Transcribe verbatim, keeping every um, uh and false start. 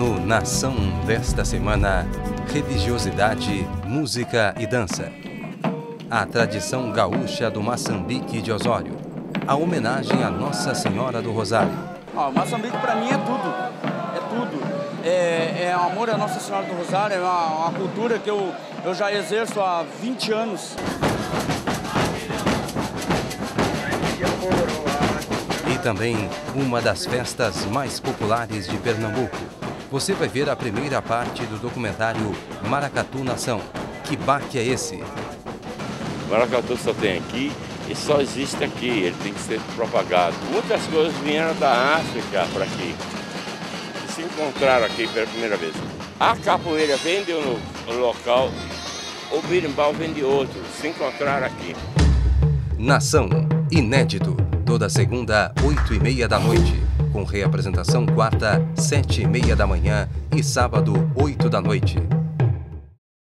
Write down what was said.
No Nação desta semana, religiosidade, música e dança. A tradição gaúcha do Maçambique de Osório. A homenagem a Nossa Senhora do Rosário. Ah, o Maçambique para mim é tudo, é tudo. É, é amor à Nossa Senhora do Rosário, é uma, uma cultura que eu, eu já exerço há vinte anos. E também uma das festas mais populares de Pernambuco. Você vai ver a primeira parte do documentário Maracatu Nação. Que baque é esse? Maracatu só tem aqui e só existe aqui, ele tem que ser propagado. Muitas coisas vieram da África para aqui, e se encontraram aqui pela primeira vez. A capoeira vem de um local, o berimbau vem de outro, se encontraram aqui. Nação, inédito, toda segunda, oito e meia da noite, com reapresentação quarta, sete e meia da manhã e sábado, oito da noite.